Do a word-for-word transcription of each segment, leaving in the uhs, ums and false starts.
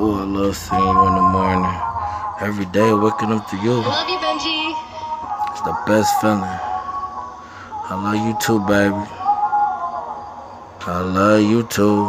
Oh, I love seeing you in the morning. Every day waking up to you. Love you, Benji. It's the best feeling. I love you too, baby. I love you too.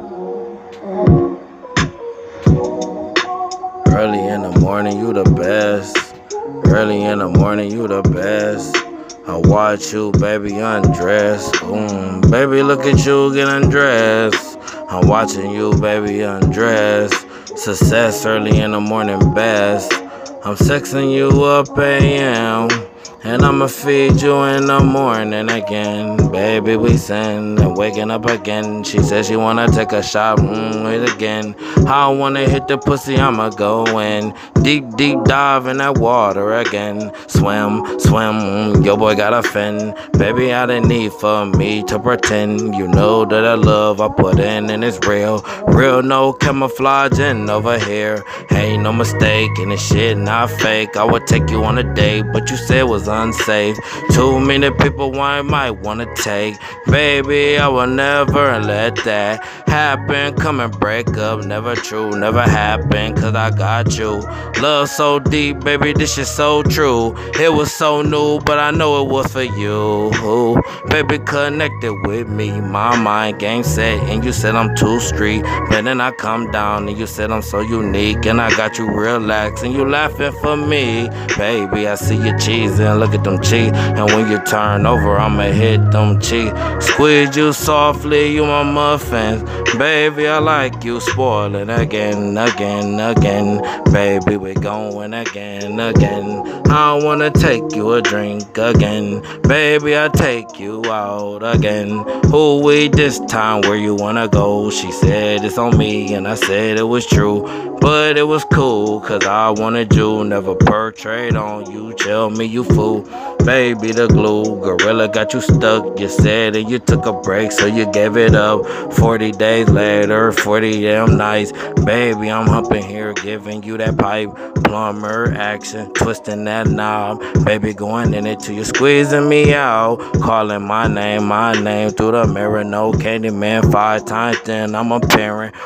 Early in the morning, you the best. Early in the morning, you the best. I watch you, baby, undress. Mm, baby, look at you get undressed. I'm watching you, baby, undress. Success early in the morning, best. I'm sexing you up A M. And I'ma feed you in the morning again. Baby, we sin and waking up again. She said she wanna take a shot, mm, it again. I wanna hit the pussy, I'ma go in. Deep, deep dive in that water again. Swim, swim, mm, your boy got a fin. Baby, I didn't need for me to pretend. You know that I love I put in and it's real. Real, no camouflaging over here. Ain't no mistake and this shit not fake. I would take you on a date, but you said it was unsafe. Too many people I might wanna take. Baby, I will never let that happen. Come and break up, never true, never happen. Cause I got you. Love so deep, baby, this shit so true. It was so new, but I know it was for you. Baby, connected with me, my mind game set. And you said I'm too street, but then I come down and you said I'm so unique. And I got you relaxed and you laughing for me. Baby, I see you cheesing, look at them cheeks. And when you turn over, I'ma hit them cheeks. Squeeze you softly, you my muffins. Baby, I like you, spoiling again, again, again. Baby, we going again, again. I wanna take you a drink again. Baby, I take you out again. Who we this time, where you wanna go? She said it's on me, and I said it was true. But it was cool, cause I wanted you. Never portrayed on you, tell me you fool. Baby, the glue, gorilla got you stuck. You said that you took a break, so you gave it up. Forty days later, forty damn nights. Baby, I'm humping here, giving you that pipe. Plumber action, twisting that knob. Baby, going in it till you squeezing me out. Calling my name, my name through the mirror. No candy man, five times then I'm a parent.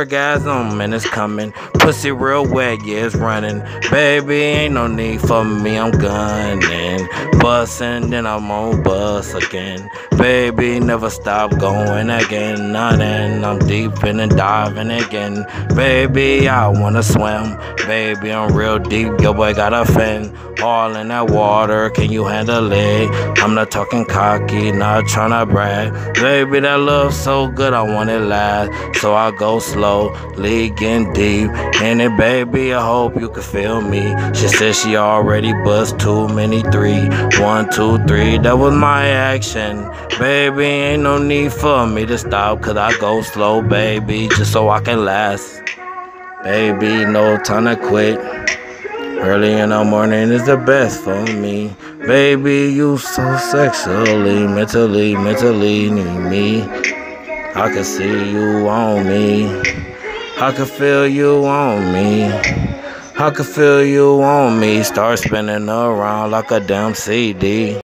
Orgasm and it's coming. Pussy real wet, yeah, it's running. Baby, ain't no need for me, I'm gunning. Bussin', then I'm on bus again. Baby, never stop going again. Nothing, I'm deep in and diving again. Baby, I wanna swim. Baby, I'm real deep, your boy got a fin. All in that water, can you handle it? I'm not talking cocky, not tryna brag. Baby, that love so good, I want it last. So I go slow, leaking deep. In it, baby, I hope you can feel me. She said she already buzzed too many three. One, two, three, that was my action. Baby, ain't no need for me to stop, cause I go slow, baby, just so I can last. Baby, no time to quit. Early in the morning is the best for me. Baby, you so sexually, mentally, mentally need me. I can see you on me. I can feel you on me. I can feel you on me. Start spinning around like a damn C D.